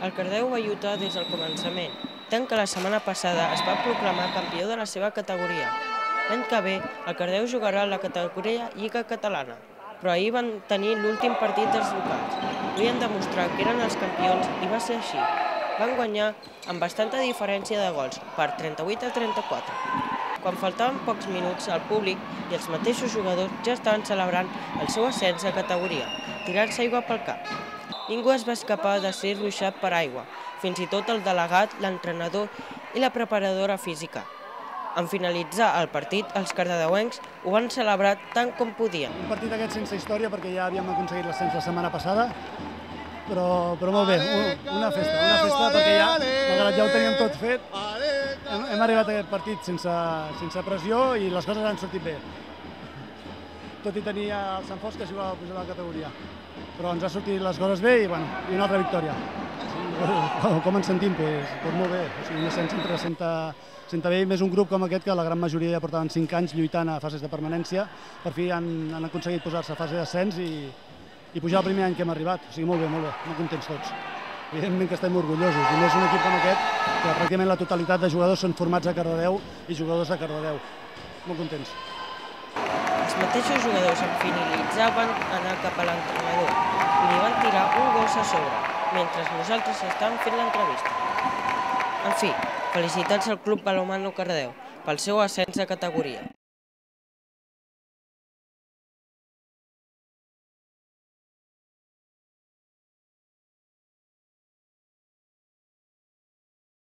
El Cardedeu va lluitar des del començament, tant que la setmana passada es va proclamar campió de la seva categoria. L'any que ve, el Cardedeu jugarà a la categoria Lliga Catalana, però ahir van tenir l'últim partit dels locals. Volien demostrar que eren els campions i va ser així. Van guanyar amb bastanta diferència de gols, per 38-34. Quan faltaven pocs minuts, el públic i els mateixos jugadors ja estaven celebrant el seu ascens a categoria, tirant-se aigua pel cap. Ningú es va escapar de ser ruixat per aigua, fins i tot el delegat, l'entrenador i la preparadora física. En finalitzar el partit, els cardedeuencs ho van celebrar tant com podien. Un partit aquest sense història perquè ja havíem aconseguit l'ascens la setmana passada, però molt bé, una festa perquè ja, malgrat ja ho teníem tot fet, hem arribat a aquest partit sense pressió i les coses han sortit bé. Tot i tenir el Sant Fos que jugava a pujar la categoria. Però ens ha sortit les coses bé i una altra victòria. Com ens sentim? Doncs molt bé. Un ascens sempre senta bé, més un grup com aquest que la gran majoria ja portaven 5 anys lluitant a fases de permanència. Per fi han aconseguit posar-se a fase d'ascens i pujar el primer any que hem arribat. O sigui, molt bé, molt contents tots. Evidentment que estem orgullosos, i més un equip com aquest, que pràcticament la totalitat de jugadors són formats a Cardedeu i jugadors de Cardedeu. Molt contents. Els mateixos jugadors en finalitzar van anar cap a l'entrenador i li van tirar un gos a sobre, mentre nosaltres estàvem fent l'entrevista. En fi, felicitats al Club Balonmano Cardedeu pel seu ascens de categoria.